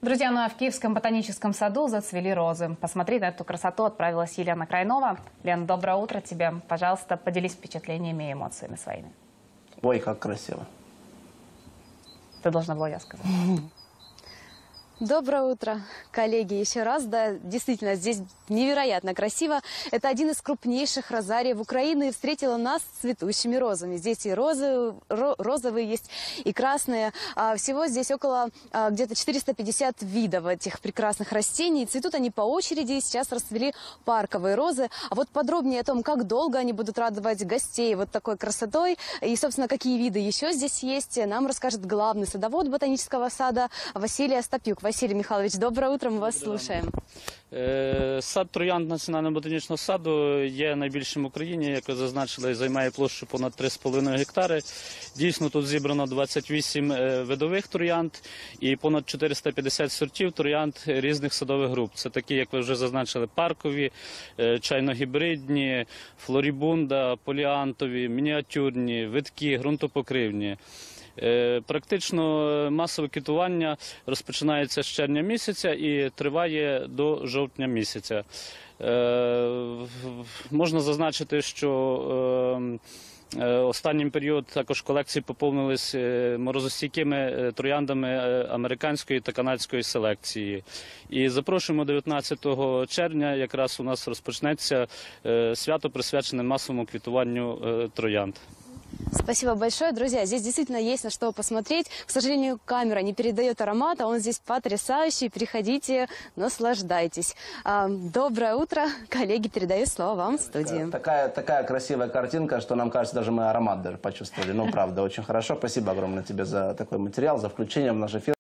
Друзья, ну а в Киевском ботаническом саду зацвели розы. Посмотри на эту красоту отправилась Елена Крайнова. Лен, доброе утро тебе. Пожалуйста, поделись впечатлениями и эмоциями своими. Ой, как красиво. Ты должна была я сказать. Доброе утро, коллеги, еще раз. Да, действительно, здесь невероятно красиво. Это один из крупнейших розариев Украины и встретила нас с цветущими розами. Здесь и розовые есть, и красные. Всего здесь около где-то 450 видов этих прекрасных растений. Цветут они по очереди, и сейчас расцвели парковые розы. А вот подробнее о том, как долго они будут радовать гостей вот такой красотой, и, собственно, какие виды еще здесь есть, нам расскажет главный садовод ботанического сада Василий Остапюк. Василий Михайлович, доброе утро, мы вас слушаем. Сад троянд Національного ботанічного саду є найбільшим в Україні, як ви зазначили, займає площу понад 3,5 гектари. Дійсно, тут зібрано 28 видових троянд і понад 450 сортів троянд різних садових груп. Це такі, як ви вже зазначили, паркові, чайно-гібридні, флорібунда, поліантові, мініатюрні, видкі, ґрунтопокривні. Практично масове квітування розпочинається з червня місяця і триває до жовтня місяця. Можна зазначити, що останнім період також колекції поповнились морозостійкими трояндами американської та канадської селекції. І запрошуємо 19 червня, якраз у нас розпочнеться свято, присвячене масовому квітуванню троянд. Спасибо большое, друзья. Здесь действительно есть на что посмотреть. К сожалению, камера не передает аромат, а он здесь потрясающий. Приходите, наслаждайтесь. Доброе утро. Коллеги, передаю слово вам в студии. Такая красивая картинка, что нам кажется, даже мы аромат даже почувствовали. Ну, правда, очень хорошо. Спасибо огромное тебе за такой материал, за включение в наш эфир.